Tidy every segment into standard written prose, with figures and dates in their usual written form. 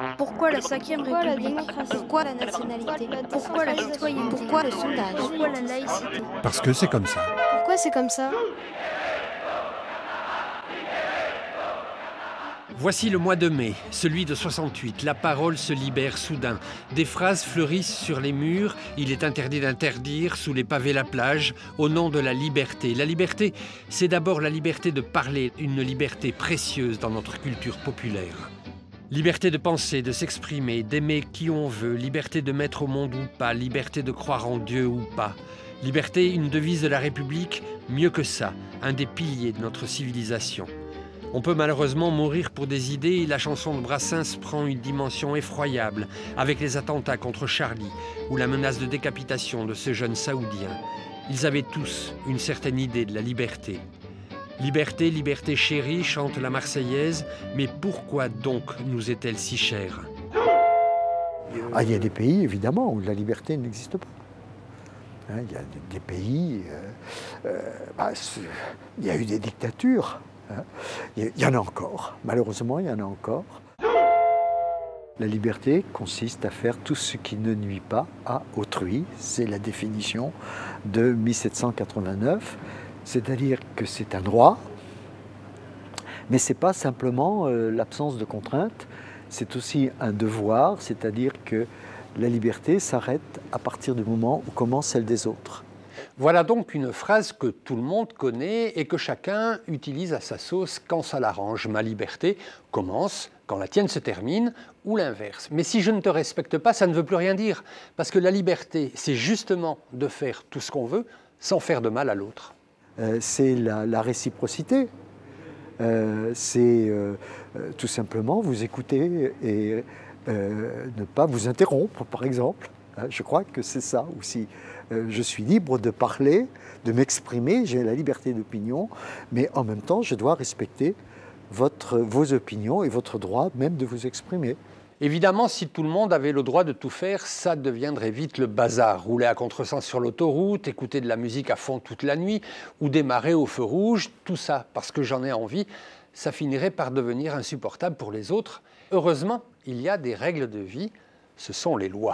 Pourquoi la cinquième Pourquoi la République? démocratie? Pourquoi la nationalité? Pourquoi la citoyenneté? Pourquoi le sondage? Pourquoi la laïcité? Parce que c'est comme ça. Pourquoi c'est comme ça? Voici le mois de mai, celui de 68. La parole se libère soudain. Des phrases fleurissent sur les murs. Il est interdit d'interdire, sous les pavés la plage, au nom de la liberté. La liberté, c'est d'abord la liberté de parler, une liberté précieuse dans notre culture populaire. Liberté de penser, de s'exprimer, d'aimer qui on veut, liberté de mettre au monde ou pas, liberté de croire en Dieu ou pas. Liberté, une devise de la République, mieux que ça, un des piliers de notre civilisation. On peut malheureusement mourir pour des idées et la chanson de Brassens prend une dimension effroyable avec les attentats contre Charlie ou la menace de décapitation de ce jeune Saoudien. Ils avaient tous une certaine idée de la liberté. Liberté, liberté chérie, chante la Marseillaise, mais pourquoi donc nous est-elle si chère? Ah, il y a des pays, évidemment, où la liberté n'existe pas. Hein, il y a des pays... il y a eu des dictatures. Hein. Il y en a encore. Malheureusement, il y en a encore. La liberté consiste à faire tout ce qui ne nuit pas à autrui. C'est la définition de 1789. C'est-à-dire que c'est un droit, mais ce n'est pas simplement l'absence de contrainte, c'est aussi un devoir, c'est-à-dire que la liberté s'arrête à partir du moment où commence celle des autres. Voilà donc une phrase que tout le monde connaît et que chacun utilise à sa sauce quand ça l'arrange. Ma liberté commence quand la tienne se termine, ou l'inverse. Mais si je ne te respecte pas, ça ne veut plus rien dire. Parce que la liberté, c'est justement de faire tout ce qu'on veut sans faire de mal à l'autre. C'est la réciprocité. C'est tout simplement vous écouter et ne pas vous interrompre, par exemple. Je crois que c'est ça aussi. Je suis libre de parler, de m'exprimer, j'ai la liberté d'opinion, mais en même temps, je dois respecter vos opinions et votre droit même de vous exprimer. Évidemment, si tout le monde avait le droit de tout faire, ça deviendrait vite le bazar. Rouler à contresens sur l'autoroute, écouter de la musique à fond toute la nuit, ou démarrer au feu rouge, tout ça, parce que j'en ai envie, ça finirait par devenir insupportable pour les autres. Heureusement, il y a des règles de vie, ce sont les lois.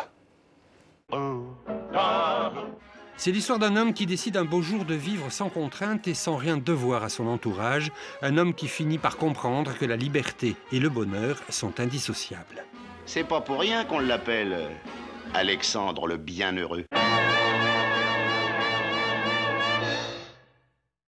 C'est l'histoire d'un homme qui décide un beau jour de vivre sans contrainte et sans rien devoir à son entourage. Un homme qui finit par comprendre que la liberté et le bonheur sont indissociables. C'est pas pour rien qu'on l'appelle Alexandre le Bienheureux.